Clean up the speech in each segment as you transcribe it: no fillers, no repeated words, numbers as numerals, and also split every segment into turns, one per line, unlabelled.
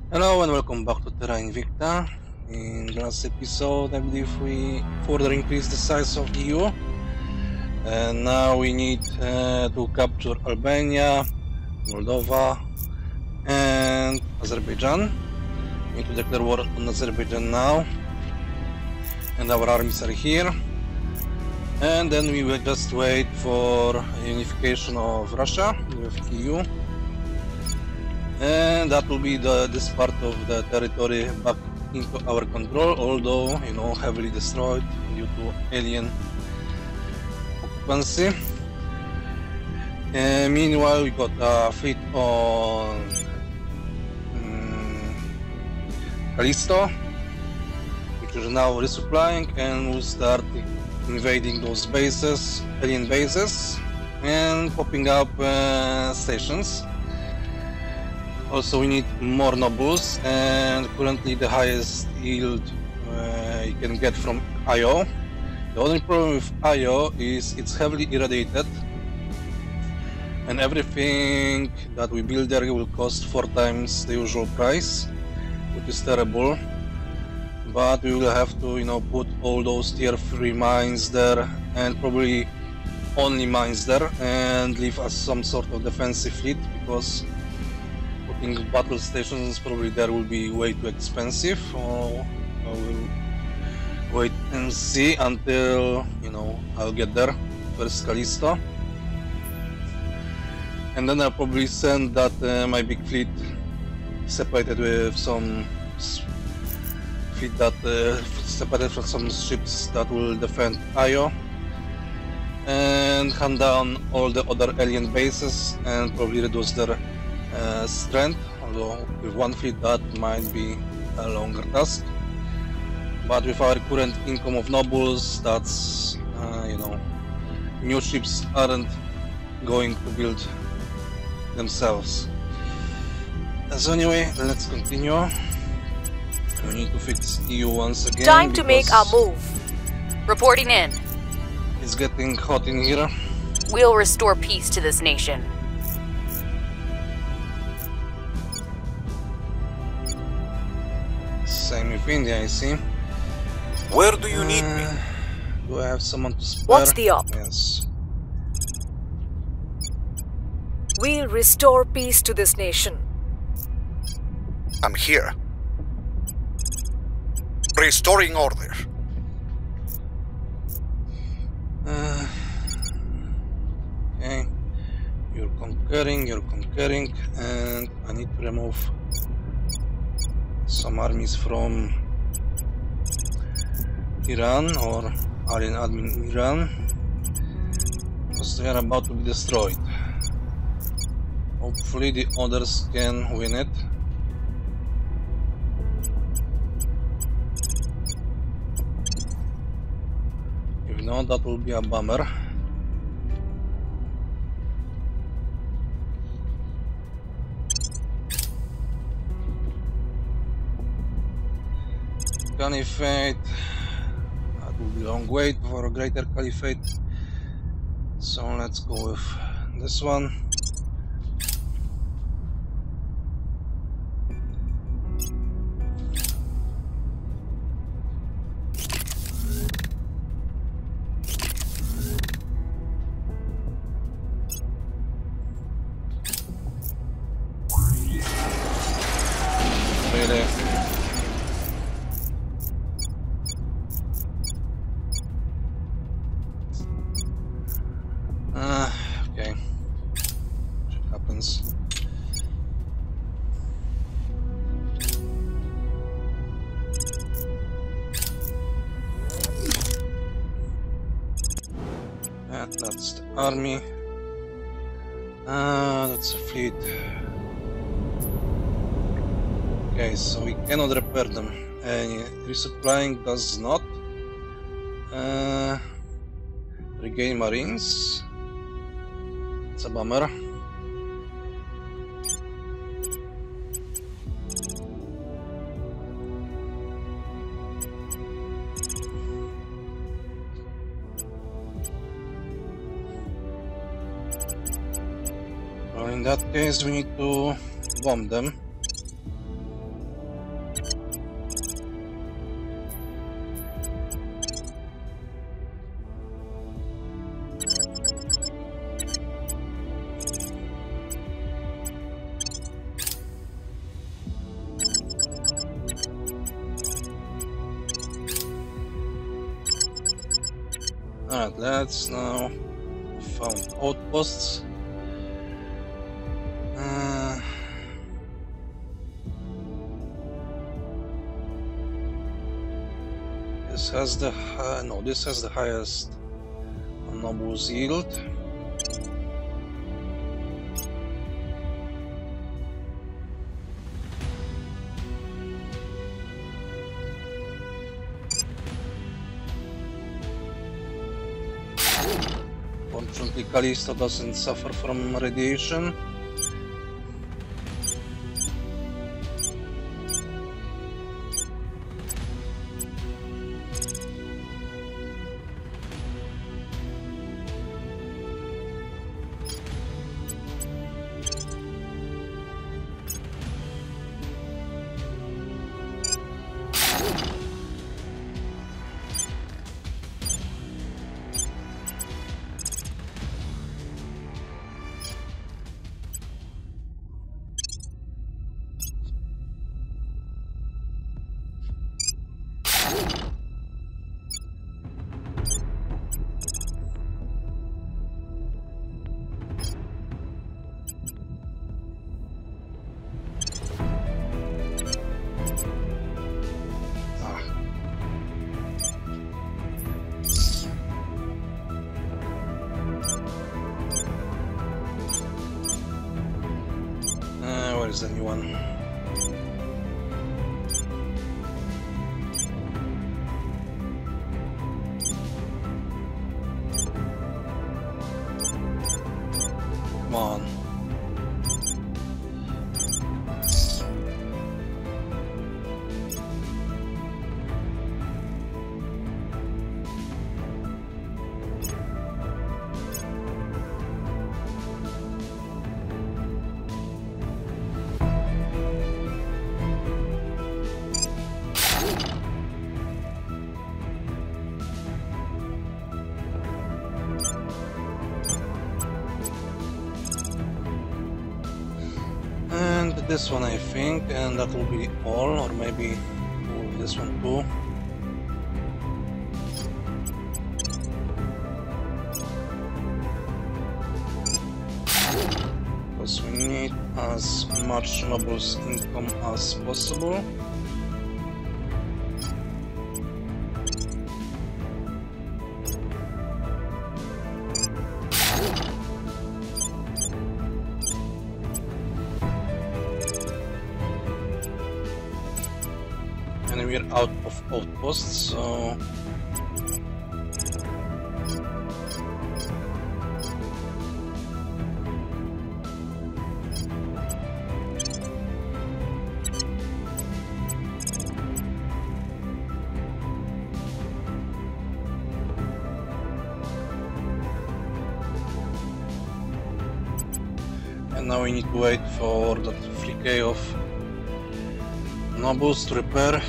Hello and welcome back to Terra Invicta. In the last episode, I believe we further increased the size of the EU, and now we need to capture Albania, Moldova, and Azerbaijan. We need to declare war on Azerbaijan now, and our armies are here. And then we will just wait for unification of Russia with EU. And that will be this part of the territory back into our control, although, heavily destroyed due to alien occupancy. Meanwhile, we got a fleet on Callisto, which is now resupplying, and will start invading those bases, alien bases, and popping up stations. Also, we need more nobles, and currently the highest yield you can get from IO. The only problem with IO is it's heavily irradiated, and everything that we build there will cost 4 times the usual price, which is terrible. But we will have to, put all those tier 3 mines there, and probably only mines there, and leave us some sort of defensive fleet, because putting battle stations probably there will be way too expensive. Or I will wait and see until, I'll get there, first Callisto. And then I'll probably send that my big fleet separated with some fleet that separated from some ships that will defend IO, and hunt down all the other alien bases and probably reduce their strength, although with one fleet that might be a longer task. But with our current income of nobles, that's new ships aren't going to build themselves. So anyway, let's continue. We need to fix EU once again.
Time to make our move. Reporting in.
It's getting hot in here.
We'll restore peace to this nation.
Same with India, I see.
Where do you need me?
Do I have someone to spare?
What's the op?
Yes.
We'll restore peace to this nation.
I'm here. Restoring order.
Okay. You're conquering, and I need to remove some armies from Iran, or alien admin Iran, because they are about to be destroyed. Hopefully the others can win it. If not, that will be a bummer. Caliphate, that will be a long wait for a greater caliphate, so let's go with this one. Really? Okay. Shit happens. That's the army. That's a fleet. Okay, so we cannot repair them. Resupplying does not. Regain marines. It's a bummer. Well, in that case, we need to bomb them. Alright, let's now found outposts. This has the this has the highest nobles yield. Fortunately, Callisto doesn't suffer from radiation. Where's the new one? Come on. And this one, I think, and that will be all, or maybe this one too. Because we need as much nobles income as possible. And we're out of outposts, so and now we need to wait for that flicker of nobles to repair.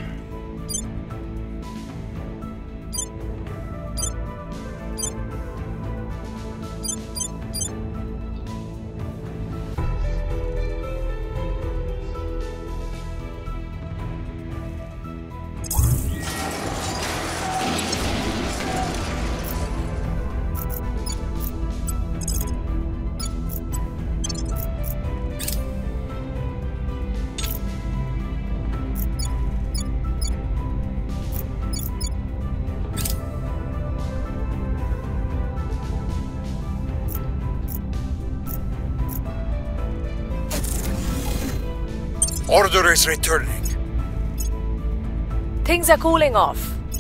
Order is returning.
Things are cooling off.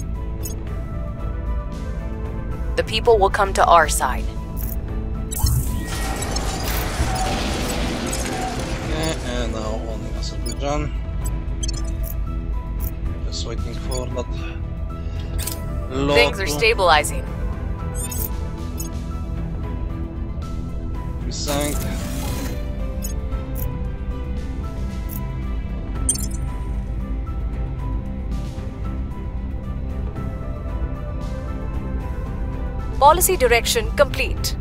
The people will come to our side.
Okay, and now only Azerbaijan. Just waiting for that load.
Things are stabilizing.
We sank.
Policy direction complete.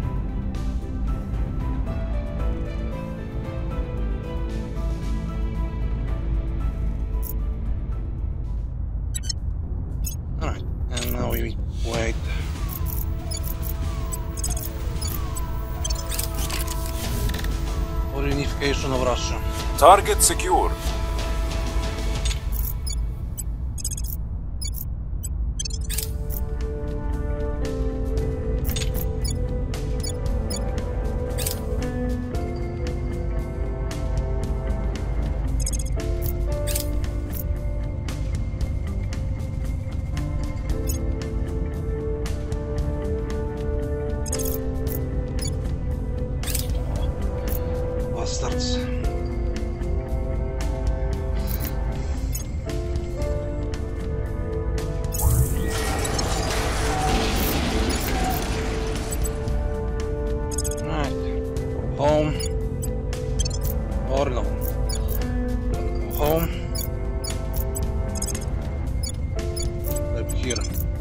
Alright, and now we wait unification of Russia.
Target secure.
Bastards. Right. Go home. Or no. Don't go home. Live here.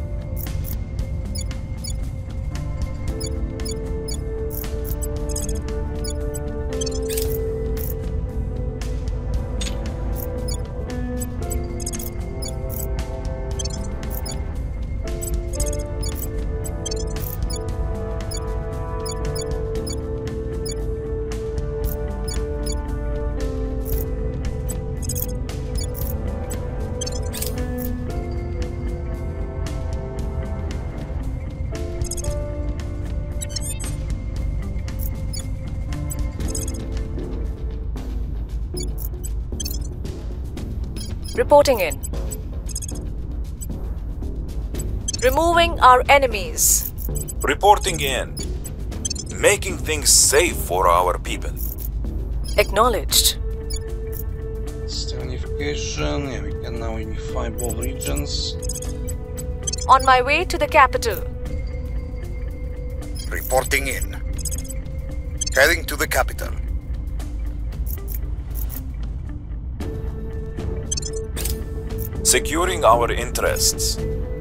Reporting in. Removing our enemies.
Reporting in. Making things safe for our people.
Acknowledged.
Still unification. Yeah, we can now unify both regions.
On my way to the capital.
Reporting in. Heading to the capital. Securing our interests.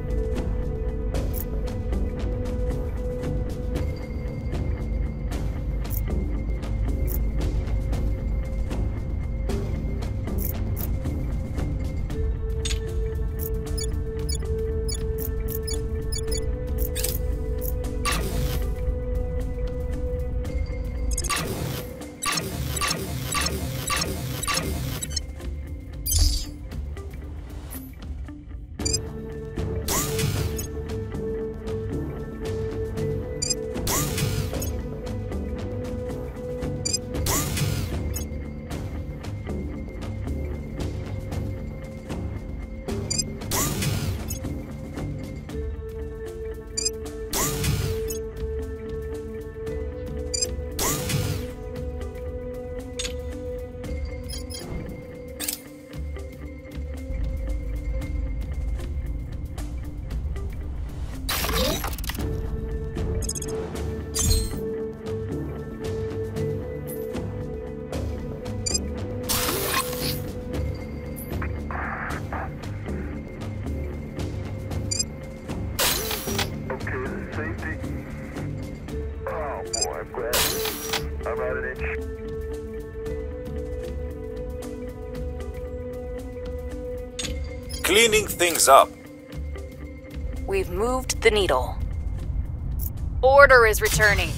Cleaning things up.
We've moved the needle.
Order is returning.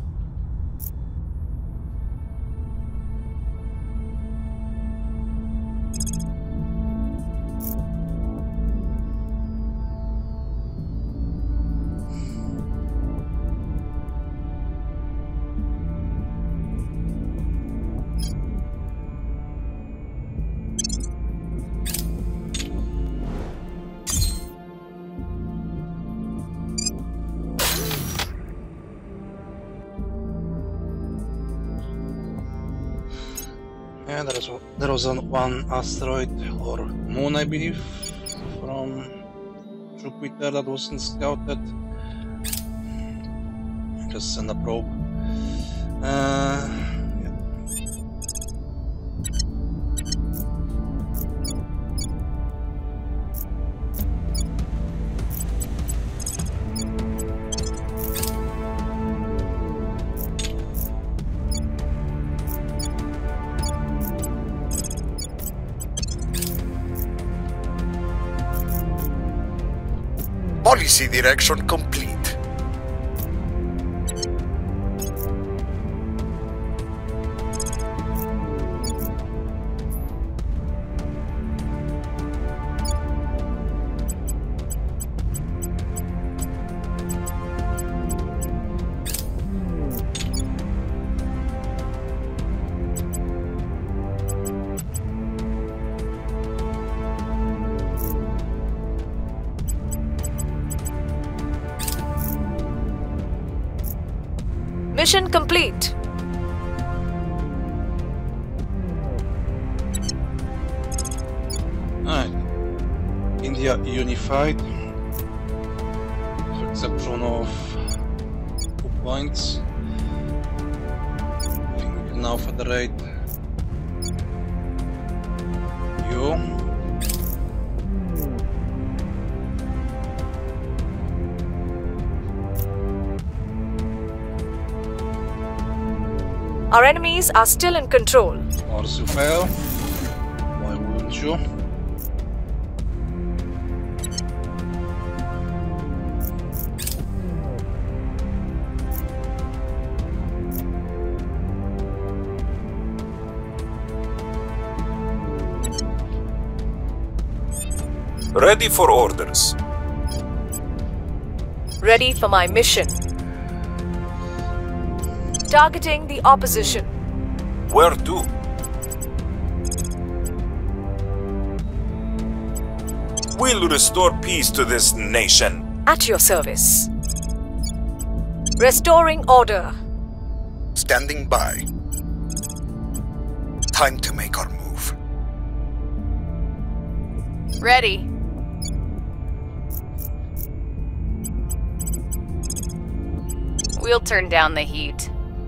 Yeah, there was one asteroid or moon, I believe, from Jupiter that wasn't scouted. Just send a probe. Yeah.
Policy direction complete.
Mission complete.
Alright. India unified. With exception of 2 points. I think we can now federate you.
Our enemies are still in control.
Or you fail. Why wouldn't you?
Ready for orders.
Ready for my mission. Targeting the opposition.
Where to? We'll restore peace to this nation.
At your service. Restoring order.
Standing by. Time to make our move.
Ready. We'll turn down the heat.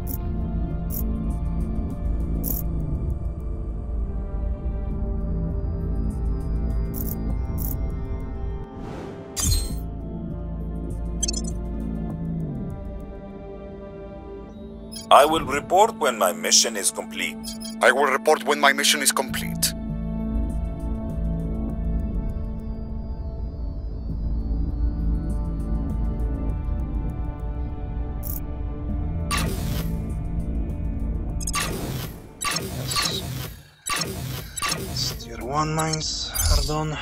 I will report when my mission is complete.
I will report when my mission is complete.
Yes. Tier 1 mines are done.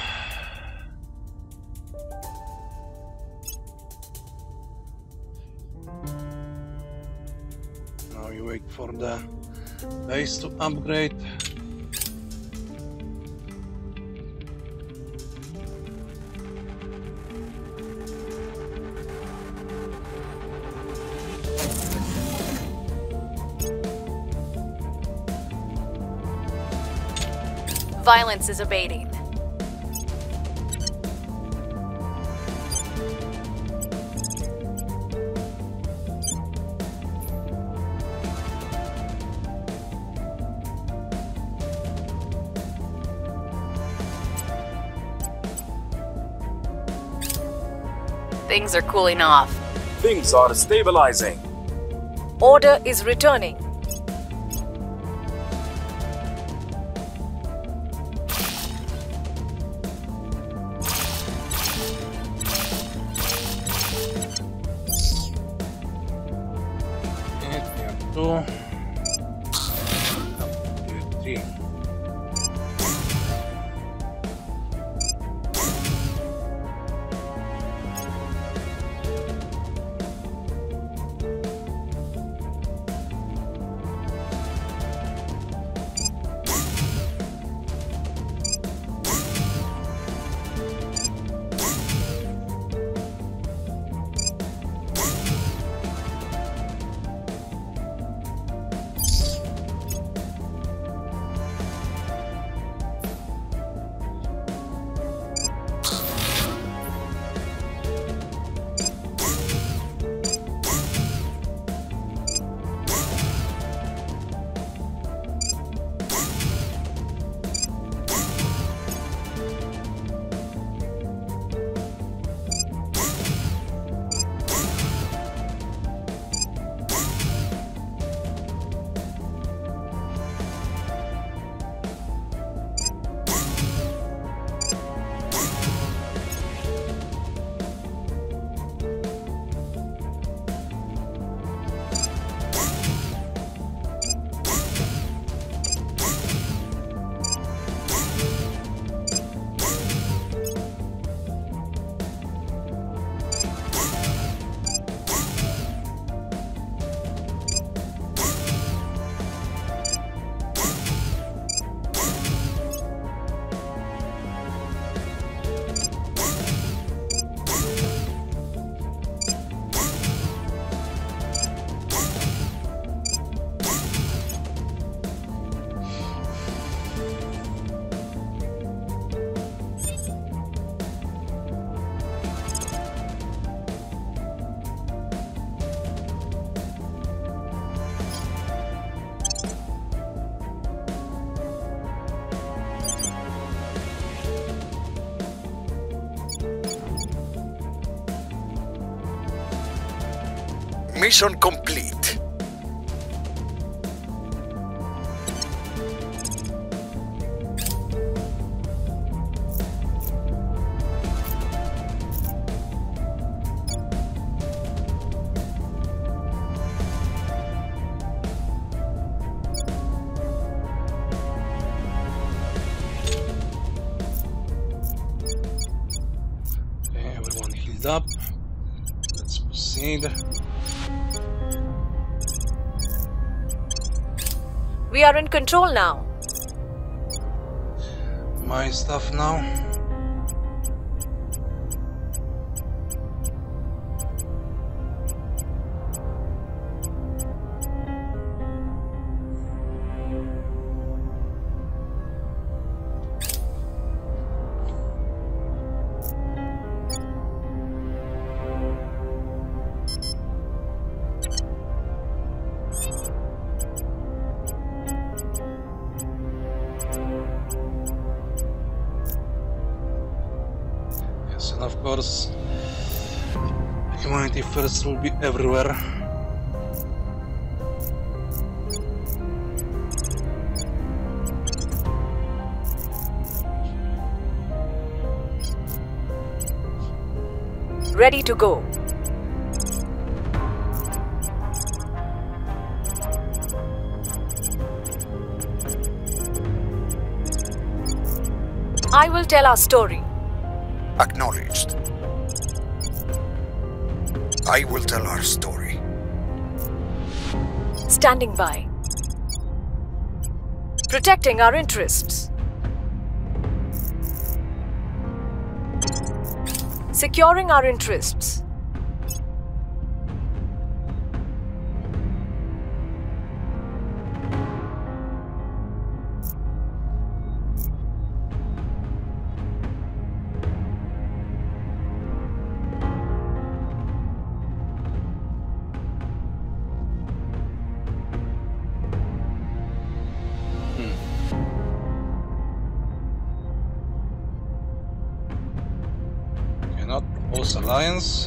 Now you wait for the base to upgrade.
Violence is abating. Things are cooling off.
Things are stabilizing.
Order is returning.
Tier 3.
Mission complete.
Up. Let's proceed.
We are in control now.
My stuff now. And of course, humanity first will be everywhere.
Ready to go. I will tell our story.
Acknowledged. I will tell our story.
Standing by. Protecting our interests. Securing our interests.
Cannot propose alliance.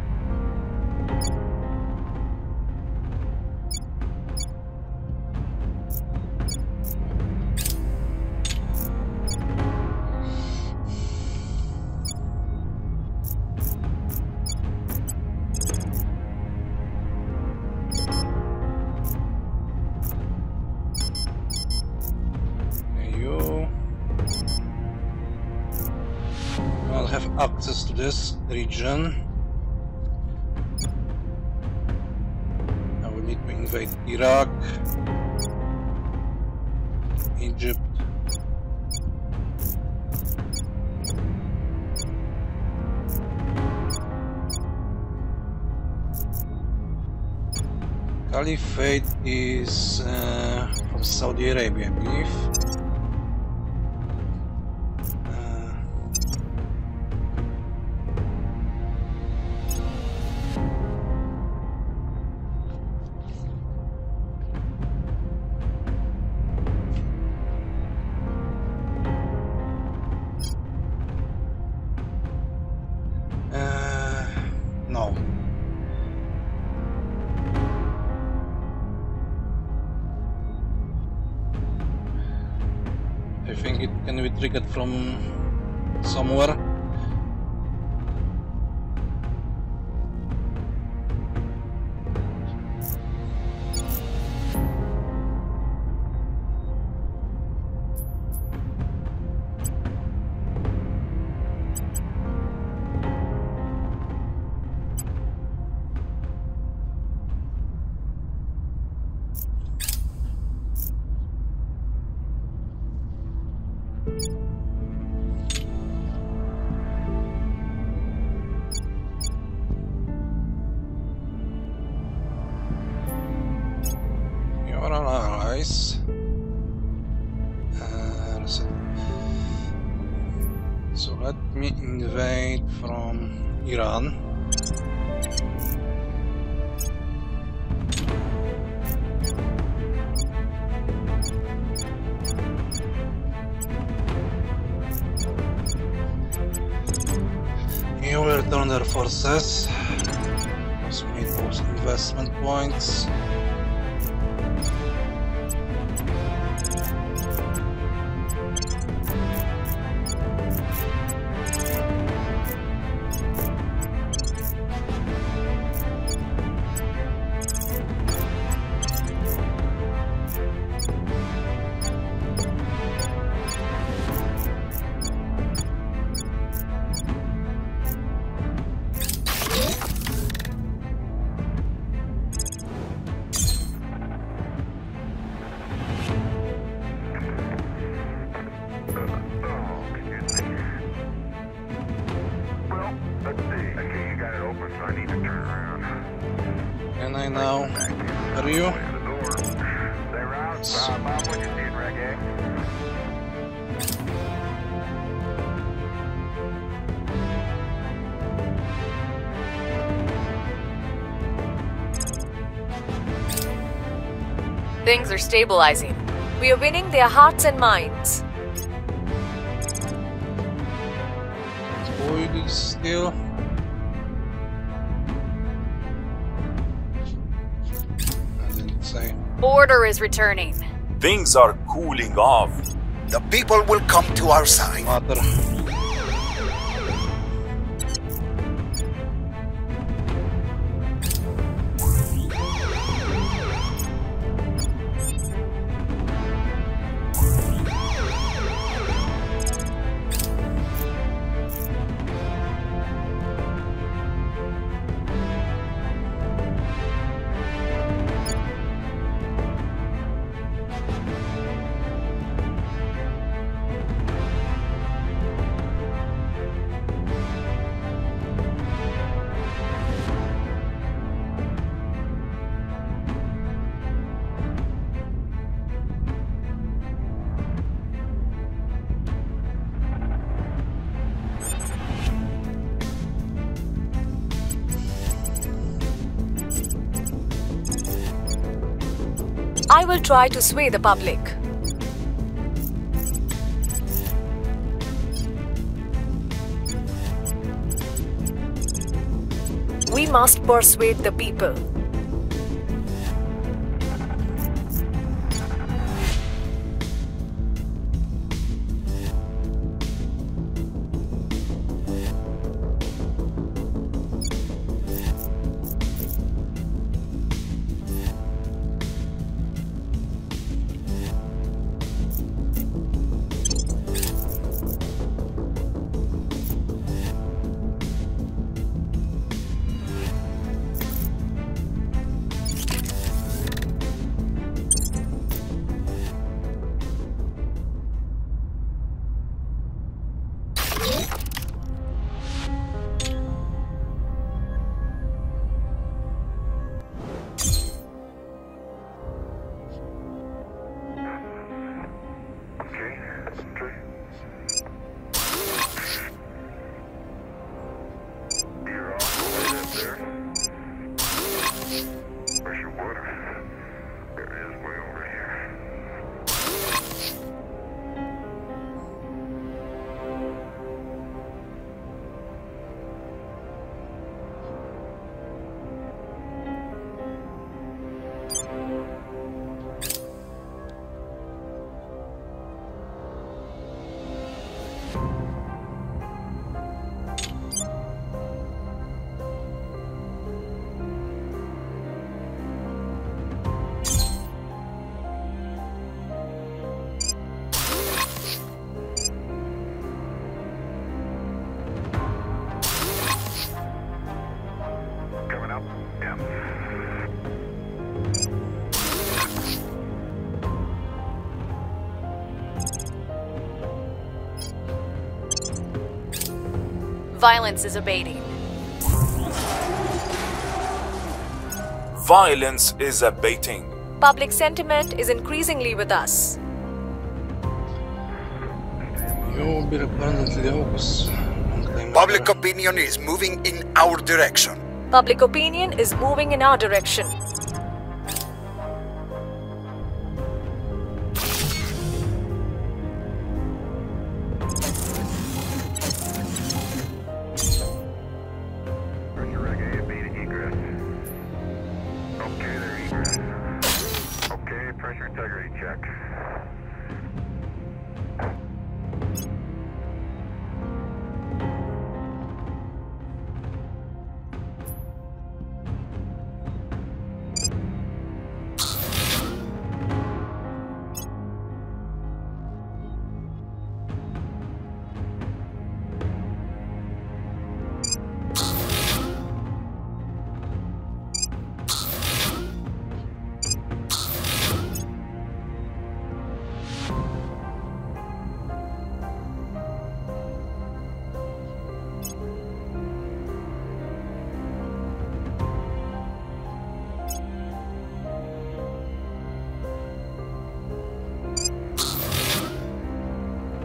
Have access to this region. I will need to invade Iraq, Egypt, Caliphate is from Saudi Arabia, I believe. No. I think it can be triggered from somewhere. You're our allies. So let me invade from Iran. You will return their forces. So we need those investment points. Can I now? Are you?
Things are stabilizing. We are winning their hearts and minds.
Void is still. I didn't say.
Order is returning.
Things are cooling off.
The people will come to our side.
Mother.
I will try to sway the public. We must persuade the people.
Violence is abating.
Violence is abating.
Public sentiment is increasingly with us.
You will be permanently focused.
Public opinion is moving in our direction.
Public opinion is moving in our direction.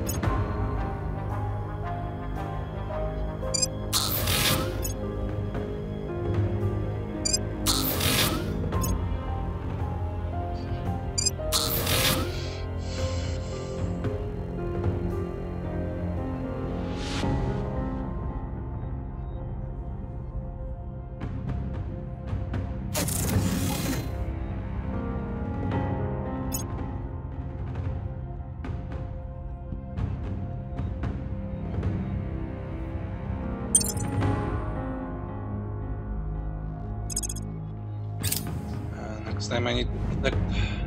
Next time I need to protect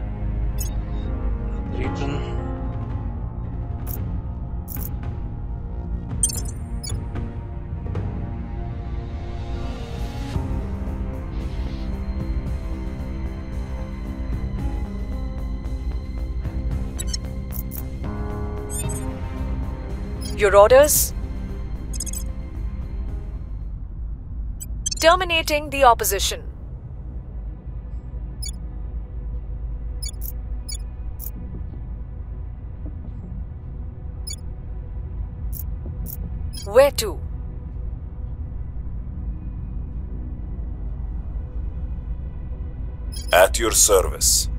that region.
Your orders? Terminating the opposition. Where to?
At your service.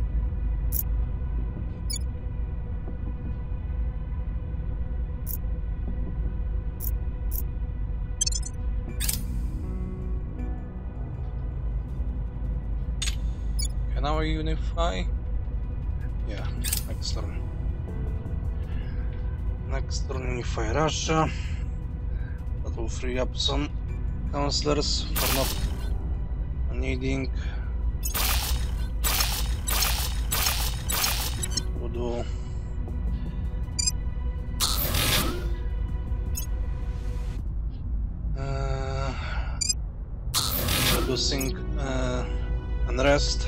Can I unify? Yeah, next turn. Next turn unify Russia. That will free up some counselors for not needing to do reducing unrest.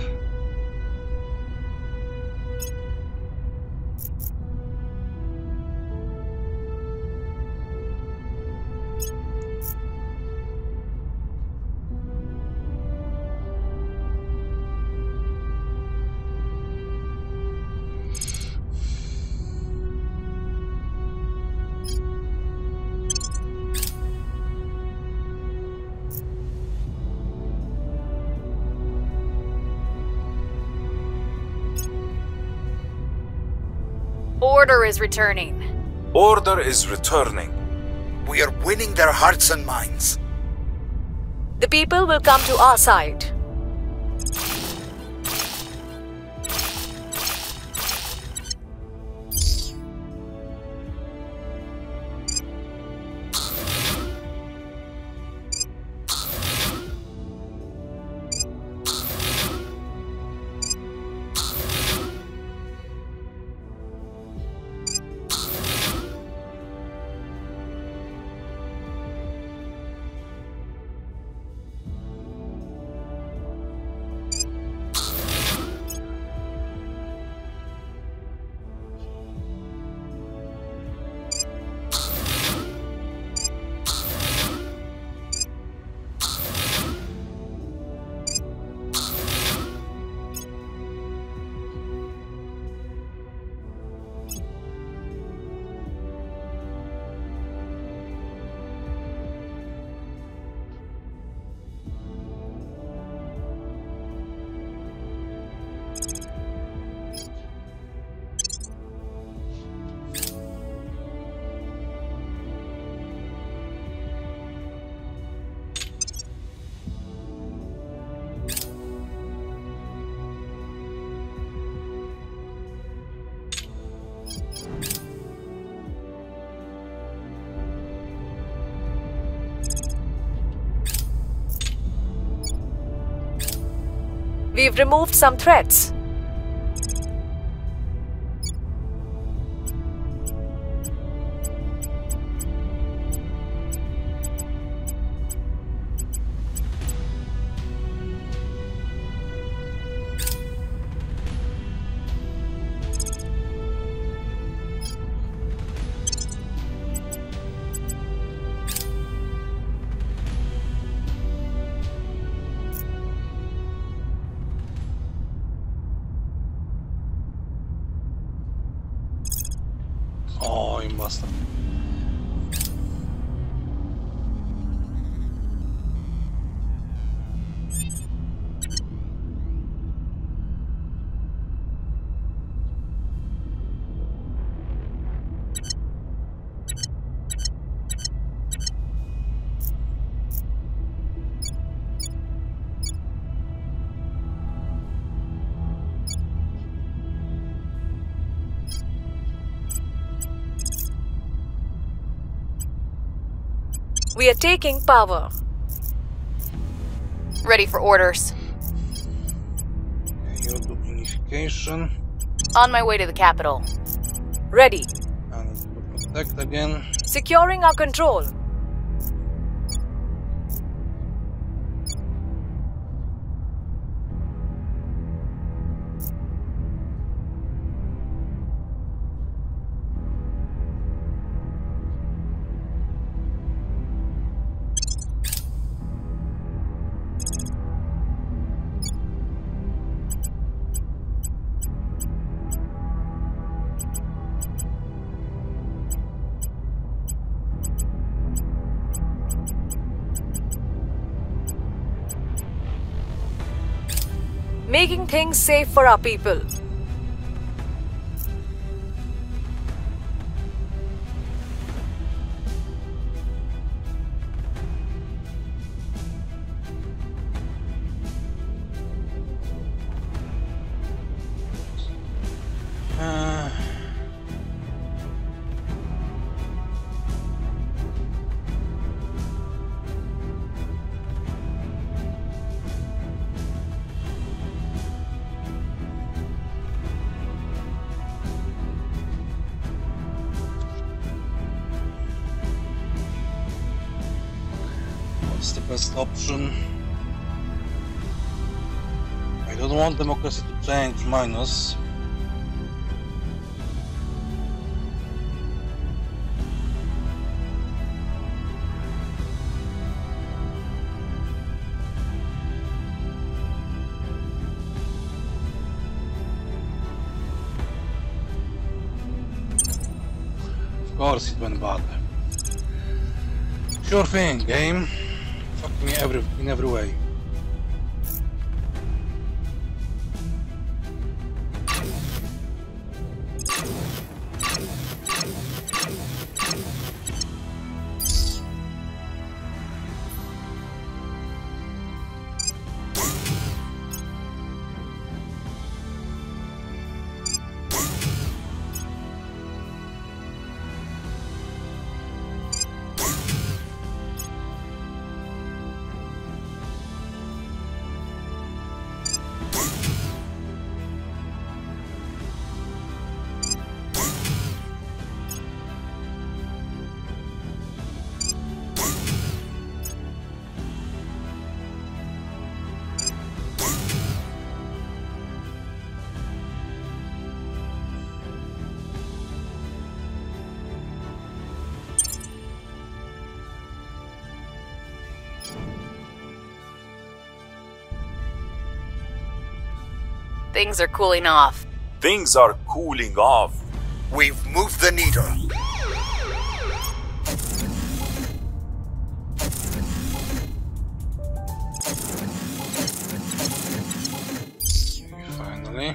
Order is returning.
Order is returning.
We are winning their hearts and minds.
The people will come to our side. We've removed some threats.
Oh, you bastard.
We are taking power.
Ready for orders.
Your unification.
On my way to the capital.
Ready.
And to protect again.
Securing our control. Making things safe for our people.
What's the best option? I don't want democracy to change minus. Of course it went bad. Sure thing, game. Fuck me in every way.
Things are cooling off.
Things are cooling off.
We've moved the needle.
Finally.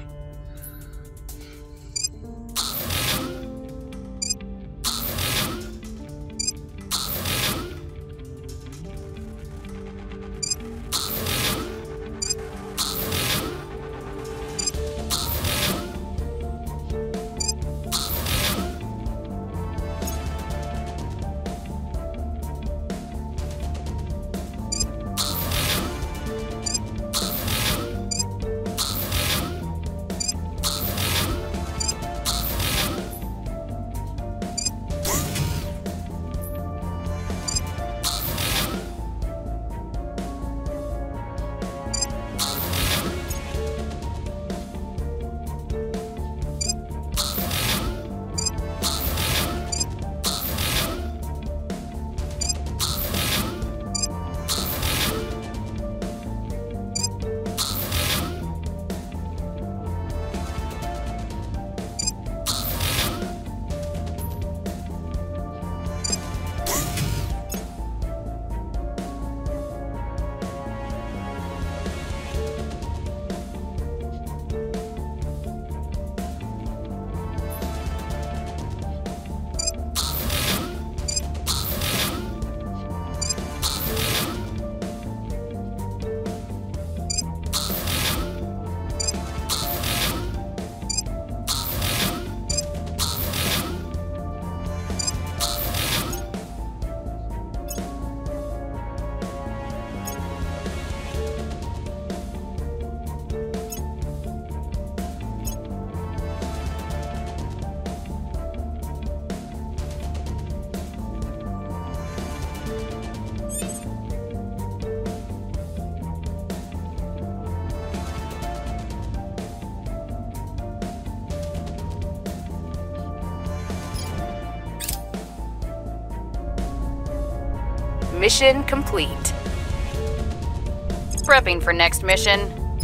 Mission complete. Prepping for next mission.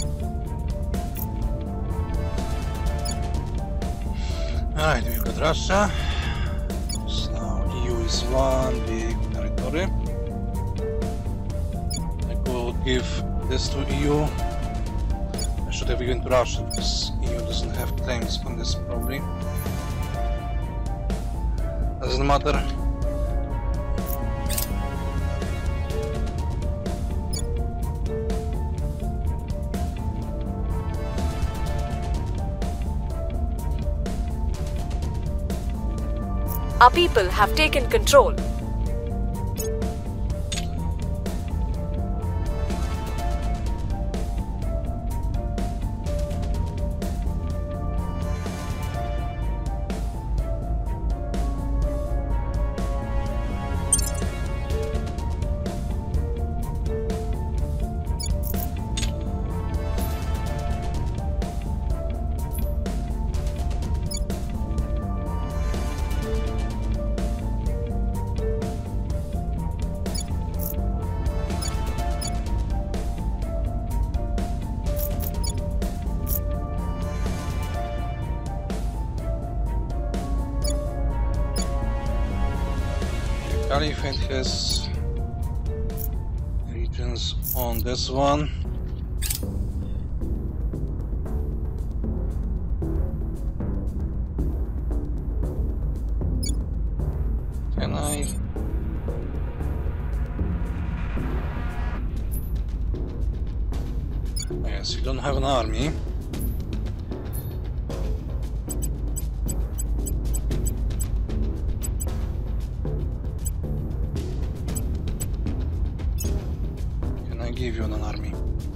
Alright, we've got Russia. So now EU is one big territory. I could give this to EU. I should have given to Russia because EU doesn't have claims on this probably. Doesn't matter.
Our people have taken control.
Caliphate has regions on this one. Can I? Yes, you don't have an army. Give you an army.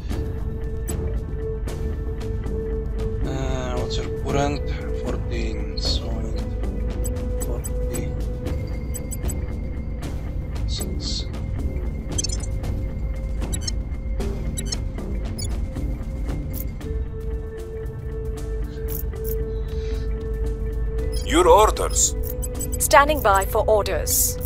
What's your current? 14. So 46.
Your orders.
Standing by for orders.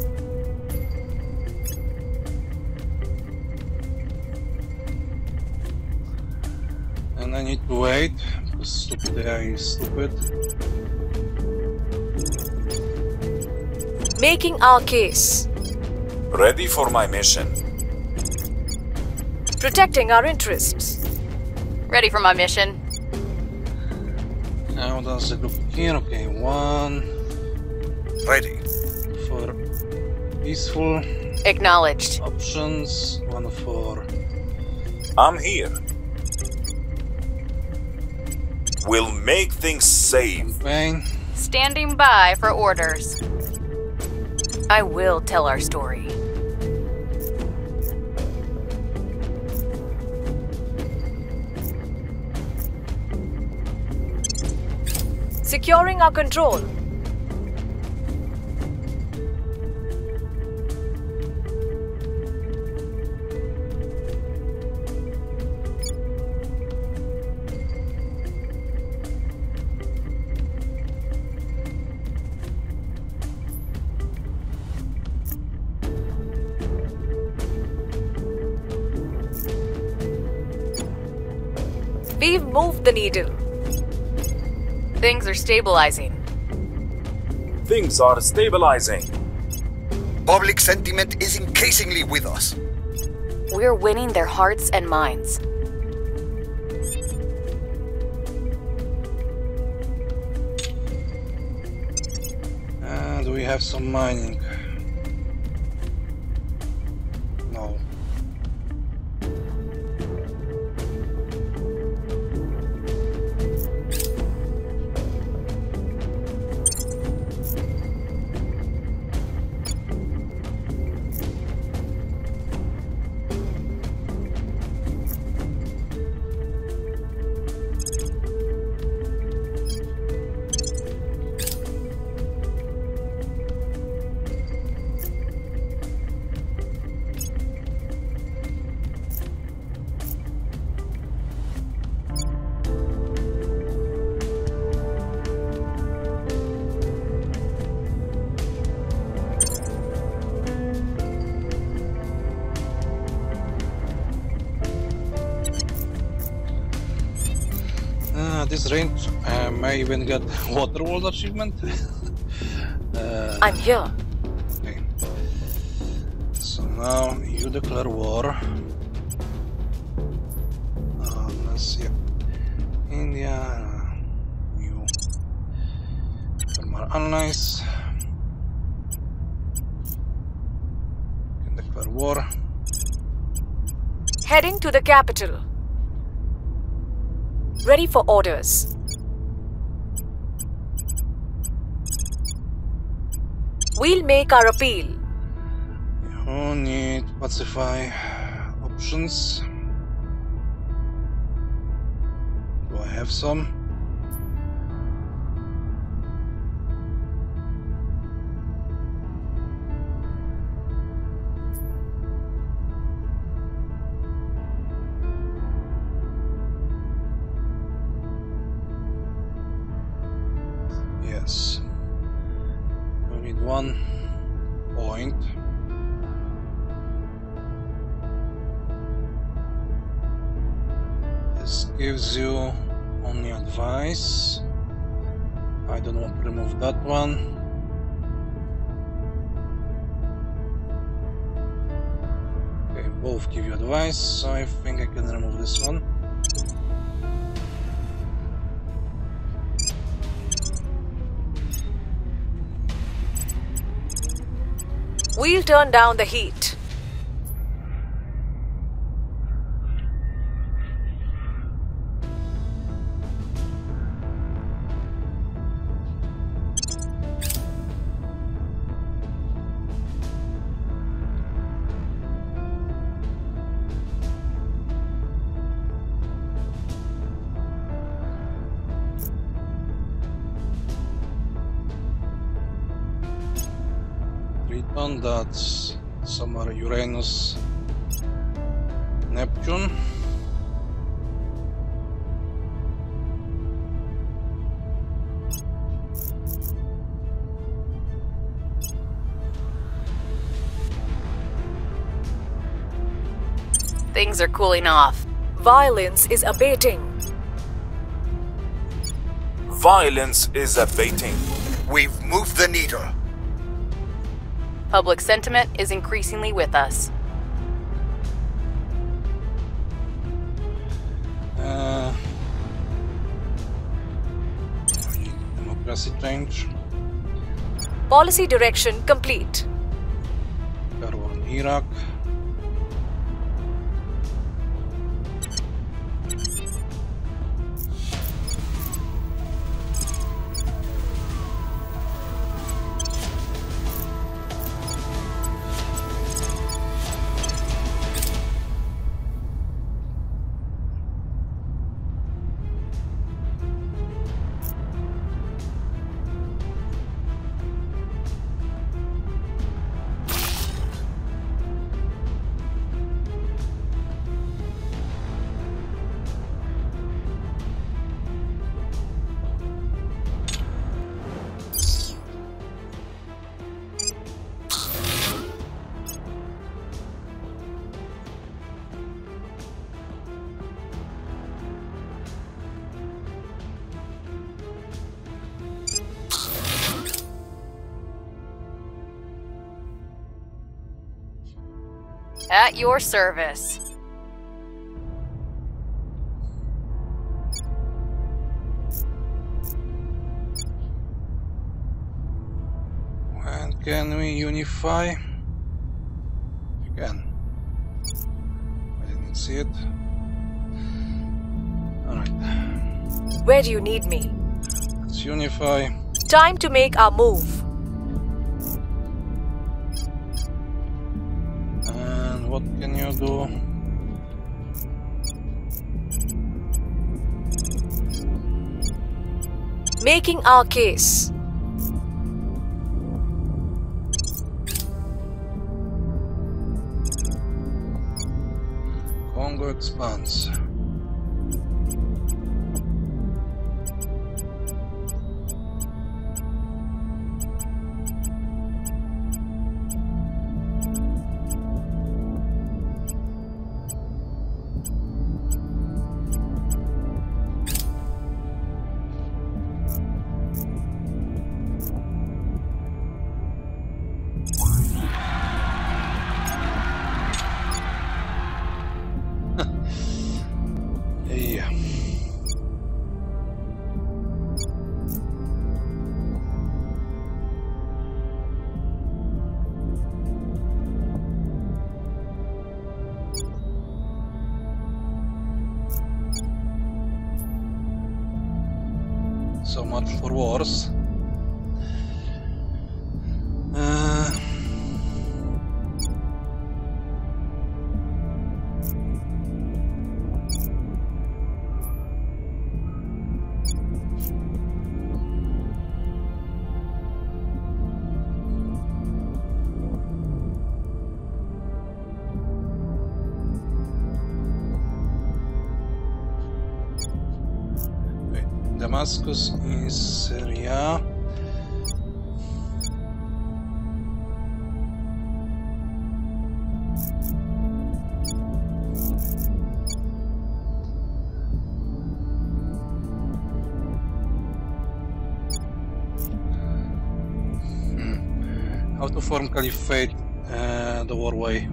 And I need to wait because stupid AI is stupid.
Making our case.
Ready for my mission.
Protecting our interests.
Ready for my mission.
How does it look here? Okay, one
Ready.
for peaceful
Acknowledged.
options, one for
I'm here. We'll make things safe.
campaign.
Standing by for orders. I will tell our story.
Securing our control. We've moved the needle.
Things are stabilizing.
Things are stabilizing.
Public sentiment is increasingly with us.
We're winning their hearts and minds.
Do we have some mining? No. this range, I may even get water world achievement.
I'm here.
Okay. So now you declare war. Let's see. India. You from our allies. You can declare war.
Heading to the capital. Ready for orders. We'll make our appeal.
You need pacify options. Do I have some? Yes. We need 1 point. This gives you only advice. I don't want to remove that one. Okay, both give you advice, so I think I can remove this one.
We'll turn down the heat.
Triton, that's somewhere Uranus, Neptune.
Things are cooling off.
Violence is abating.
Violence is abating.
We've moved the needle.
Public sentiment is increasingly with us.
Democracy change.
Policy direction complete.
War in Iraq.
At your service.
When can we unify? Again. I didn't see it. Alright.
Where do you need me?
Let's unify.
Time to make our move.
And what can you do?
Making our case.
Congo expands. So much for wars. Damascus in Syria. How to form caliphate the war way?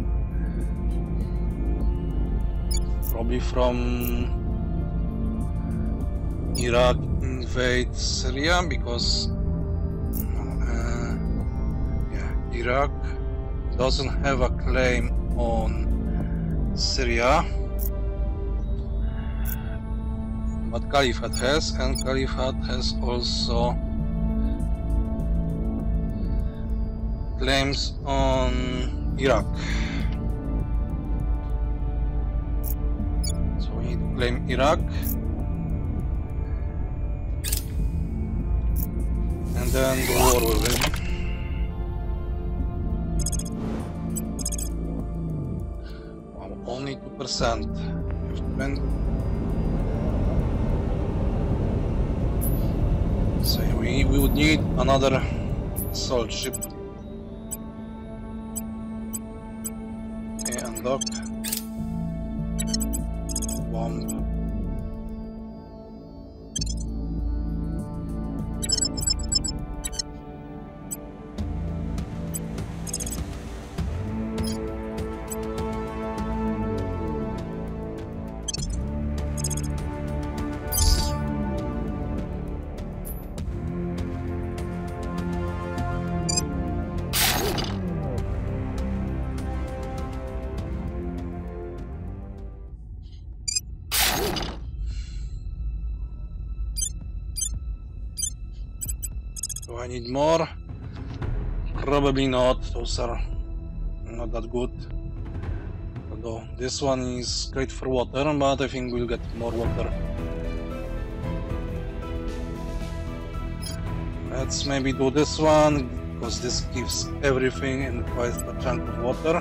Probably from Iraq invade Syria, because Iraq doesn't have a claim on Syria, but Caliphate has, and Caliphate has also claims on Iraq. So we need to claim Iraq. And then the war will win. Wow, only 2%. So we would need another assault ship. Okay, unlock. Bomb. Do I need more? Probably not, those are not that good. Although this one is great for water, but I think we'll get more water. Let's maybe do this one, because this gives everything in quite a chunk of water.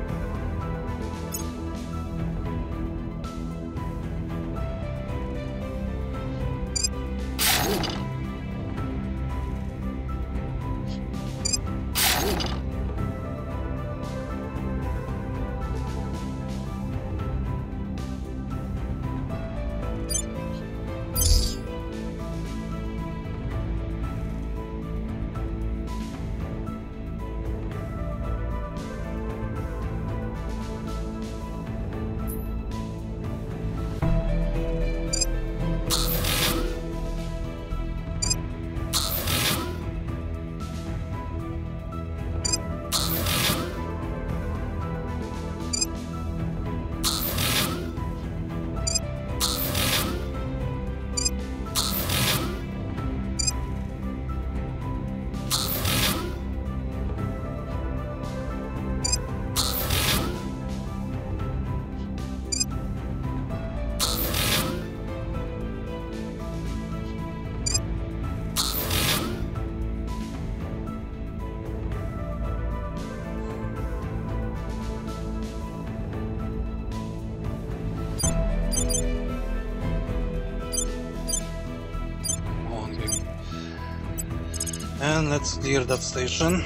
And let's clear that station.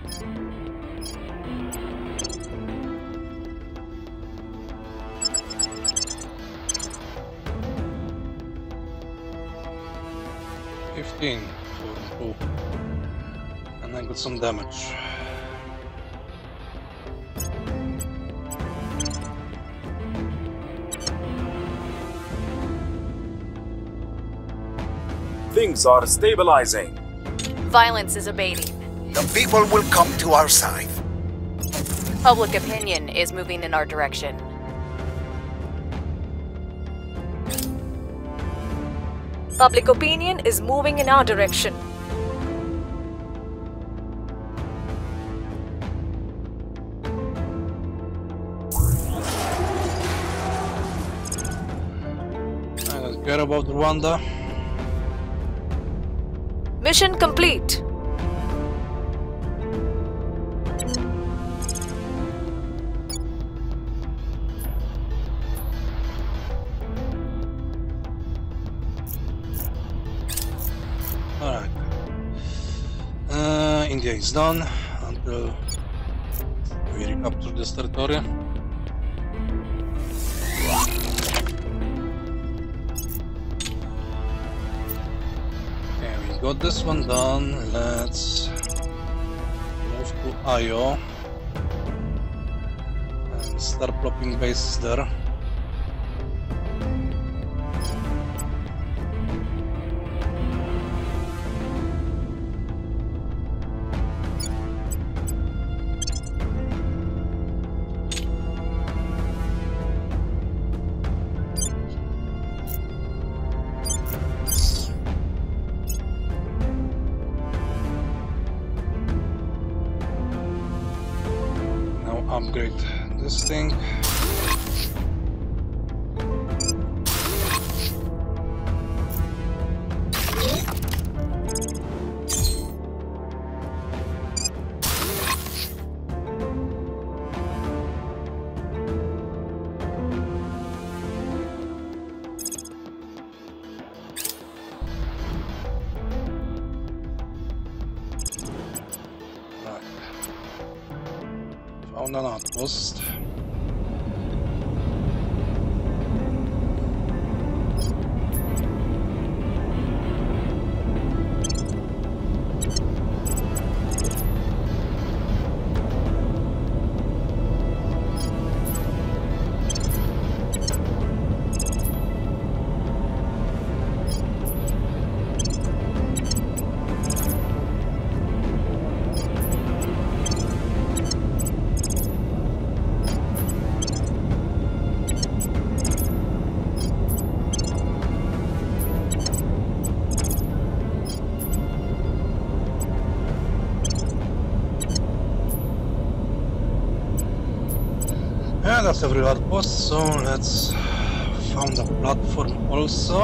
$15 for 2, and I got some damage.
Things are stabilizing.
Violence is abating.
The people will come to our side.
Public opinion is moving in our direction.
Public opinion is moving in our direction.
I don't care about Rwanda.
Mission complete.
Alright. India is done until we recapture this territory. Okay, we got this one done. Let's move to Io and start plopping bases there. Upgrade this thing. Found an outpost. Yeah, that's every outpost, so let's found a platform also.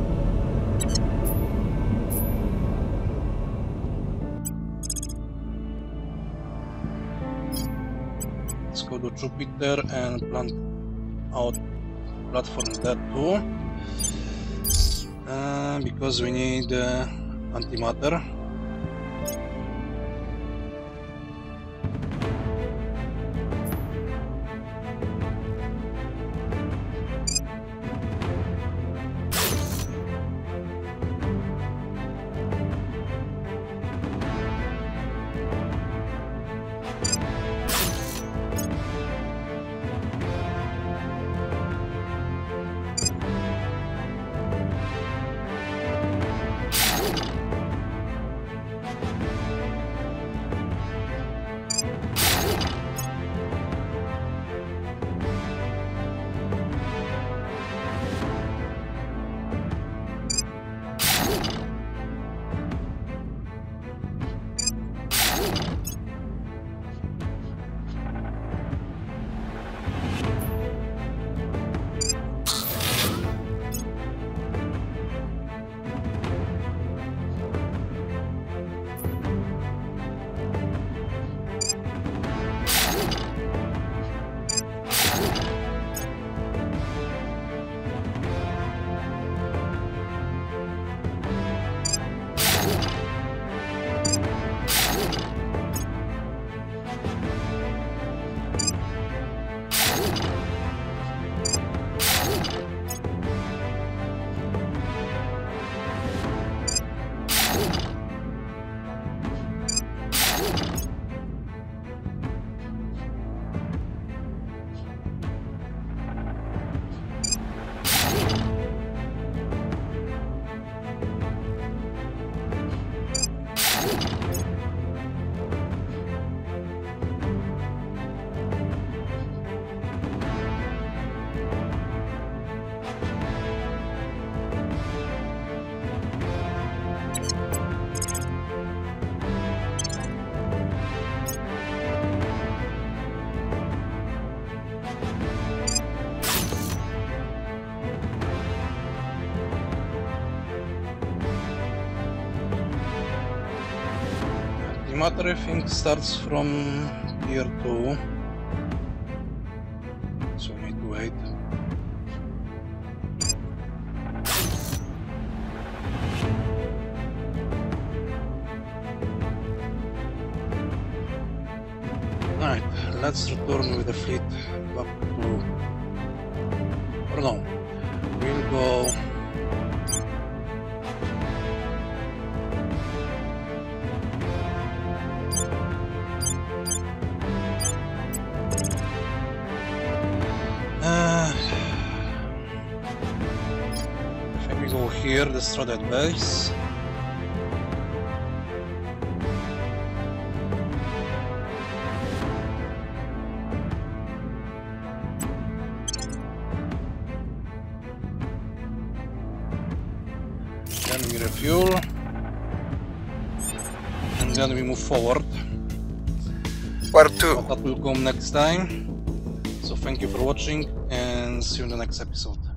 Let's go to Jupiter and plant out platform there too. Because we need antimatter. matter, I think, starts from tier 2. So we need to wait. Alright, let's return with the fleet back to... or no, we'll go... If we go here, destroy that base. Then we refuel, and then we move forward.
Where to?
That will come next time. So thank you for watching, and see you in the next episode.